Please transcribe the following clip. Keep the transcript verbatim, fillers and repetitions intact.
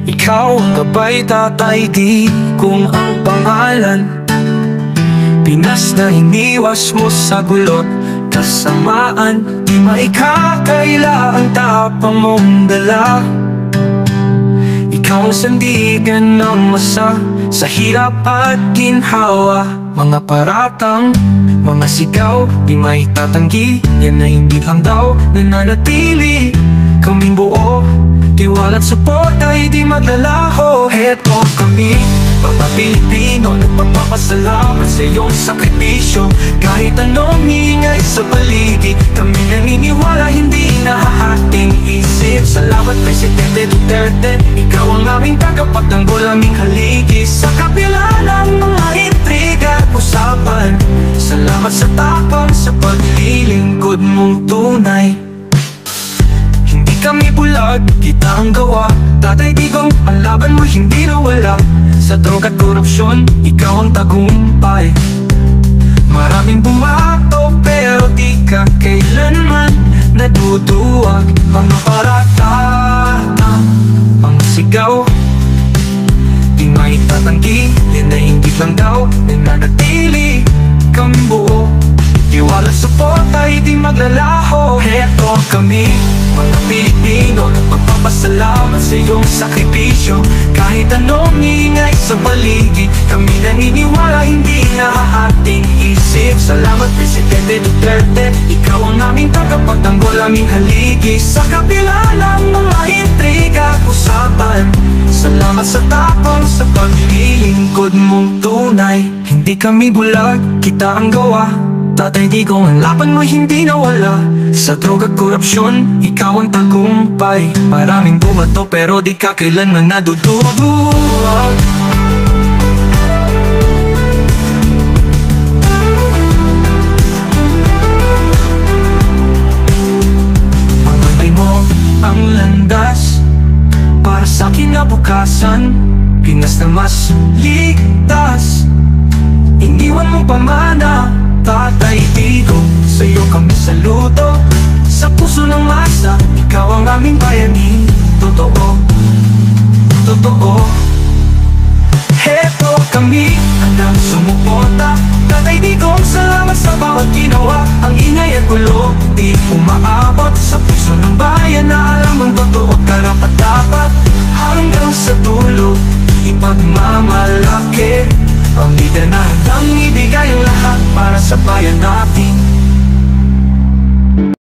Ikaw ang gabay, Tatay Digong ang pangalan. Pinas na iniwas mo sa gulot kasamaan. Di maikakaila ang tapang mong dala. Ikaw ang sandigan ng masa sa hirap at ginhawa. Mga paratang, mga sigaw, di maitatanggi. Yan na hindi daw nananatili. Kaming buo, tiwala't suporta ay di maglalaho. Heto kami, mga Pilipino, nagpapasalamat sa iyong sakripisyo. Kahit anong ingay sa paligid, kami naniniwala, hindi nahahating isip. Salamat Presidente Duterte, ikaw ang aming tagapagtanggol, aming haligi. Sa kabila ng mga intriga at usapan, salamat sa tapang, sa paglilingkod mong tunay. Hindi kami bulag, kita ang gawa. Tatay Digong, ang laban mo hindi nawala. Sa droga at korupsyon, ikaw ang tagumpay. Maraming bumato pero di ka kailanman naduduwag. Mga paratang, mga sigaw, di maitatanggi. Yan na hindi lang daw nananatili. Kami buo, tiwala suporta ay di maglalaho. Heto kami, mga Pilipino, nagpapasalamat sa iyong sakripisyo. Kahit anong ingay sa paligid, kami naniniwala, hindi nahahating isip. Salamat Presidente Duterte, ikaw ang aming tagapagtanggol, aming haligi. Sa kabila ng mga intriga at usapan, salamat sa tapang, sa paglilingkod mong tunay. Hindi kami bulag, kita ang gawa. Tatay Digong, ang laban mo hindi nawala. Sa droga at korupsyon, ikaw ang tagumpay. Maraming bumato pero di ka kailanman naduduwag. Magbantay mo ang landas para sa kinabukasan. Pinas na mas ligtas, iniwan mong pamana. Tatay Digong, sa'yo kami saludo. Sa puso ng masa,